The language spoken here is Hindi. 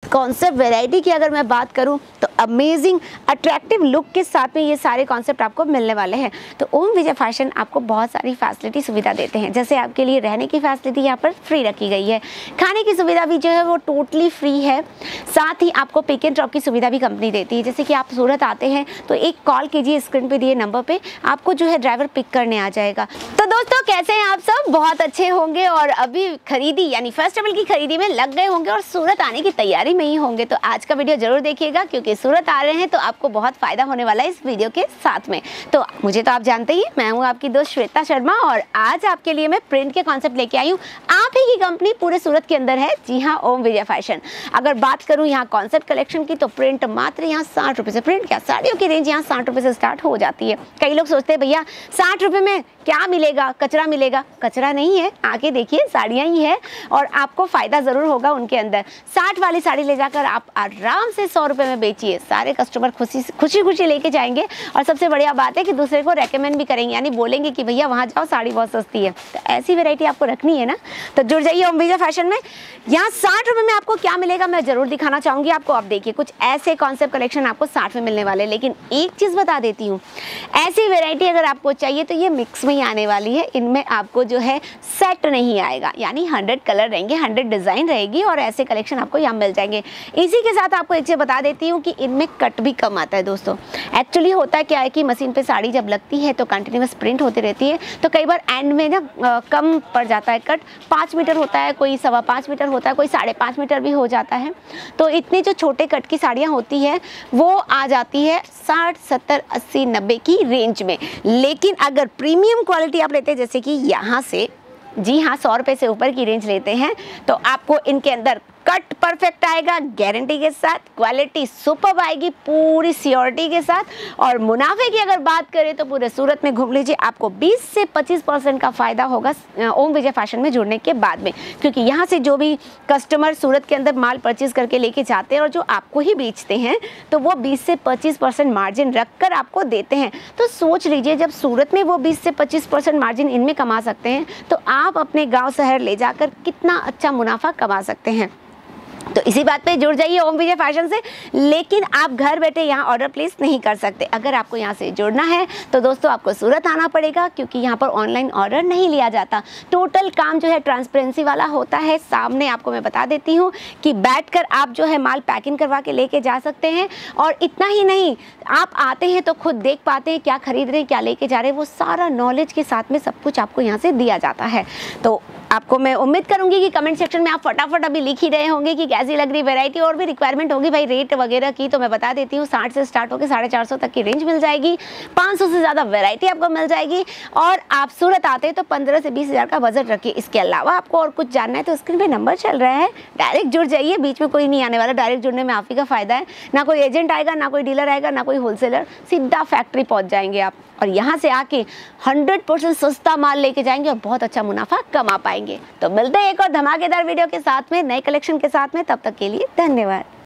कॉन्सेप्ट वैरायटी की अगर मैं बात करूं तो अमेजिंग अट्रैक्टिव लुक के साथ में ये सारे कॉन्सेप्ट आपको मिलने वाले हैं। तो ओम विजय फैशन आपको बहुत सारी फैसिलिटी सुविधा देते हैं। जैसे आपके लिए रहने की फैसिलिटी यहाँ पर फ्री रखी गई है, खाने की सुविधा भी जो है वो टोटली फ्री है, साथ ही आपको पिक एंड ड्रॉप की सुविधा भी कंपनी देती है। जैसे कि आप सूरत आते हैं तो एक कॉल कीजिए स्क्रीन पे दिए नंबर पे, आपको जो है ड्राइवर पिक करने आ जाएगा। तो दोस्तों कैसे हैं आप सब? बहुत अच्छे होंगे और अभी खरीदी यानी फेस्टिवल की खरीदी में लग गए होंगे और सूरत आने की तैयारी में ही होंगे। तो आज का वीडियो जरूर देखिएगा क्योंकि सूरत आ रहे हैं तो आपको बहुत फायदा होने वाला है इस वीडियो के साथ में। तो मुझे तो आप जानते ही, मैं हूँ आपकी दोस्त श्वेता शर्मा और आज आपके लिए मैं प्रिंट के कॉन्सेप्ट लेके आई हूँ। आप ही की कंपनी पूरे सूरत के अंदर है, जी हाँ, ओम विजय फैशन। अगर बात करूँ यहाँ कॉन्सेप्ट कलेक्शन की तो प्रिंट मात्र यहाँ 60 रुपये से, प्रिंट क्या साड़ियों की रेंज यहाँ 60 रुपये से स्टार्ट हो जाती है। कई लोग सोचते हैं भैया 60 रुपये में क्या मिलेगा, कचरा मिलेगा। कचरा नहीं है, आके देखिए साड़ियाँ ही है और आपको फायदा जरूर होगा उनके अंदर। 60 वाली साड़ी ले जाकर आप आराम से 100 रुपये में बेचिए, सारे कस्टमर खुशी लेके जाएंगे और सबसे बढ़िया बात है कि दूसरे को रेकमेंड भी करेंगे, यानी बोलेंगे कि भैया वहाँ जाओ साड़ी बहुत सस्ती है। तो ऐसी वैरायटी आपको रखनी है ना, तो जुड़ जाइए ओम विजय फैशन में। यहाँ 60 रुपये में आपको क्या मिलेगा मैं जरूर दिखाना चाहूँगी आपको। अब देखिए कुछ ऐसे कॉन्सेप्ट कलेक्शन आपको 60 में मिलने वाले, लेकिन एक चीज़ बता देती हूँ, ऐसी वैरायटी अगर आपको चाहिए तो ये मिक्स में ही आने वाली है। इनमें आपको जो है सेट नहीं आएगा, यानी 100 कलर रहेंगे, 100 डिज़ाइन रहेगी और ऐसे कलेक्शन आपको यहाँ मिल जाएंगे। इसी के साथ आपको एक चीज़ बता देती हूँ कि इनमें कट भी कम आता है दोस्तों। एक्चुअली होता क्या है कि मशीन पे साड़ी जब लगती है तो कंटिन्यूस प्रिंट होती रहती है, तो कई बार एंड में ना कम पड़ जाता है कट। 5 मीटर होता है, कोई 5.25 मीटर होता है, कोई 5.5 मीटर भी हो जाता है। तो इतने जो छोटे कट की साड़ियाँ होती है वो आ जाती है 60, 70, 80, 90 की रेंज में। लेकिन अगर प्रीमियम क्वालिटी आप लेते हैं जैसे कि यहाँ से, जी हाँ, 100 रुपये से ऊपर की रेंज लेते हैं तो आपको इनके अंदर कट परफेक्ट आएगा गारंटी के साथ, क्वालिटी सुपर्ब आएगी पूरी सियोरिटी के साथ। और मुनाफे की अगर बात करें तो पूरे सूरत में घूम लीजिए, आपको 20 से 25% का फायदा होगा ओम विजय फैशन में जुड़ने के बाद में, क्योंकि यहाँ से जो भी कस्टमर सूरत के अंदर माल परचेज करके लेके जाते हैं और जो आपको ही बेचते हैं तो वो 20 से 25% मार्जिन रखकर आपको देते हैं। तो सोच लीजिए जब सूरत में वो 20 से 25% मार्जिन इनमें कमा सकते हैं तो आप अपने गाँव शहर ले जाकर कितना अच्छा मुनाफा कमा सकते हैं। तो इसी बात पे जुड़ जाइए ओम विजय फैशन से। लेकिन आप घर बैठे यहाँ ऑर्डर प्लेस नहीं कर सकते। अगर आपको यहाँ से जुड़ना है तो दोस्तों आपको सूरत आना पड़ेगा, क्योंकि यहाँ पर ऑनलाइन ऑर्डर नहीं लिया जाता। टोटल काम जो है ट्रांसपेरेंसी वाला होता है। सामने आपको मैं बता देती हूँ कि बैठकर आप जो है माल पैकिंग करवा के लेके जा सकते हैं। और इतना ही नहीं, आप आते हैं तो खुद देख पाते हैं क्या खरीद रहे हैं, क्या लेके जा रहे हैं, वो सारा नॉलेज के साथ में सब कुछ आपको यहाँ से दिया जाता है। तो आपको मैं उम्मीद करूंगी कि कमेंट सेक्शन में आप फटाफट अभी लिख ही रहे होंगे कि कैसी लग रही वैरायटी। और भी रिक्वायरमेंट होगी भाई रेट वगैरह की तो मैं बता देती हूँ, 60 से स्टार्ट होकर 450 तक की रेंज मिल जाएगी। 500 से ज़्यादा वैरायटी आपको मिल जाएगी। और आप सूरत आते हैं तो 15 से 20 हज़ार का बजट रखिए। इसके अलावा आपको और कुछ जानना है तो स्क्रीन पर नंबर चल रहा है, डायरेक्ट जुड़ जाइए, बीच में कोई नहीं आने वाला। डायरेक्ट जुड़ने में आप ही का फायदा है, ना कोई एजेंट आएगा, ना कोई डीलर आएगा, ना कोई होलसेलर, सीधा फैक्ट्री पहुँच जाएंगे आप और यहाँ से आके 100% सस्ता माल लेके जाएंगे और बहुत अच्छा मुनाफा कमा पाएंगे। तो मिलते हैं एक और धमाकेदार वीडियो के साथ में, नए कलेक्शन के साथ में। तब तक के लिए धन्यवाद।